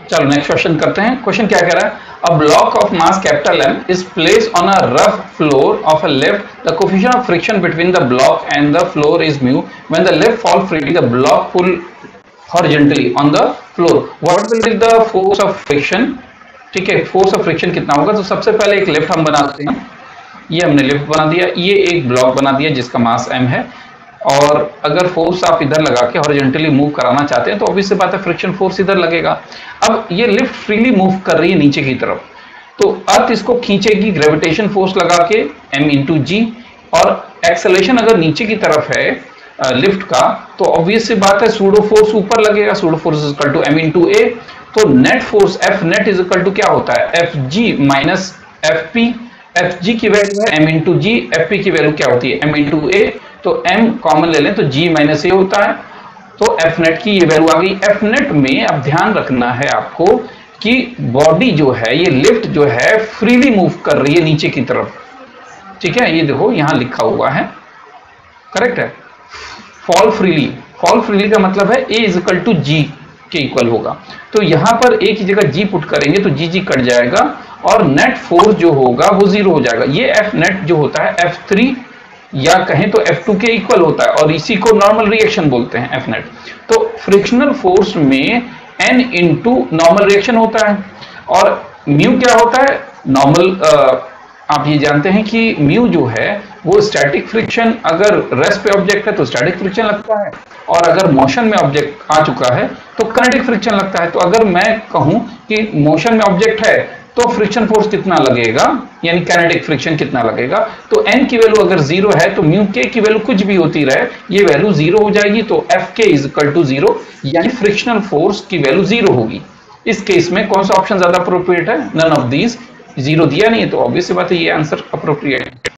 चलो next question करते हैं। क्वेश्चन क्या कह रहा है, a block of mass capital M is placed on a rough floor of a lift, the coefficient of friction between the block and the floor is mu, when the lift fall freely the block pull horizontally on the floor, what will be the force of friction. ठीक है, force of friction कितना होगा। तो सबसे पहले एक lift हम बनाते हैं, ये हमने लिफ्ट बना दिया, ये एक ब्लॉक बना दिया जिसका मास M है, और अगर फोर्स आप इधर लगा के हॉरिजॉन्टली मूव कराना चाहते हैं तो ऑब्वियस सी बात है फ्रिक्शन फोर्स इधर लगेगा। अब ये लिफ्ट फ्रीली मूव कर रही है नीचे की तरफ, तो अर्थ इसको खींचेगी ग्रेविटेशन फोर्स लगा के m इंटू जी, और एक्सेलरेशन अगर नीचे की तरफ है लिफ्ट का तो ऑब्वियस सी बात है सूडो फोर्स ऊपर लगेगा, pseudo force is equal to m into a. तो net force F net is equal to क्या होता है, F G minus F P. F G की वैल्यू है m into G, F P की वैल्यू क्या होती है m इंटू ए, तो m कॉमन ले लें तो g माइनस ए होता है, तो F नेट की ये वैल्यू आ गई। F नेट में अब ध्यान रखना है आपको कि बॉडी जो है ये लिफ्ट जो है फ्रीली मूव कर रही है नीचे की तरफ। ठीक है, ये देखो यहां लिखा हुआ है, करेक्ट है, फॉल फ्रीली। फॉल फ्रीली का मतलब है a is equal to G के इक्वल होगा, तो यहां पर a की जगह g पुट करेंगे तो g कट जाएगा और नेट फोर्स जो होगा वो 0 हो जाएगा। ये F नेट जो होता है F3 या कहें तो F2 के इक्वल होता है, और इसी को नॉर्मल रिएक्शन बोलते हैं F नेट। तो फ्रिक्शनल फोर्स में n इंटू नॉर्मल रिएक्शन होता है, और म्यू क्या होता है नॉर्मल। आप ये जानते हैं कि म्यू जो है वो स्टैटिक फ्रिक्शन, अगर रेस्ट पे ऑब्जेक्ट है तो स्टैटिक फ्रिक्शन लगता है, और अगर मोशन में ऑब्जेक्ट आ चुका है तो काइनेटिक फ्रिक्शन लगता है। तो अगर मैं कहूं कि मोशन में ऑब्जेक्ट है तो फ्रिक्शन फोर्स कितना लगेगा, यानी काइनेटिक फ्रिक्शन कितना लगेगा, तो n की वैल्यू अगर 0 है तो म्यू k की वैल्यू कुछ भी होती रहे ये वैल्यू 0 हो जाएगी, तो Fk इज इक्वल टू 0, यानी फ्रिक्शनल फोर्स की वैल्यू 0 होगी। इस केस में कौन सा ऑप्शन ज्यादा अप्रोप्रिएट है, नन ऑफ दीज। 0 दिया नहीं है तो ऑब्वियस बात है ये आंसर अप्रोप्रिएट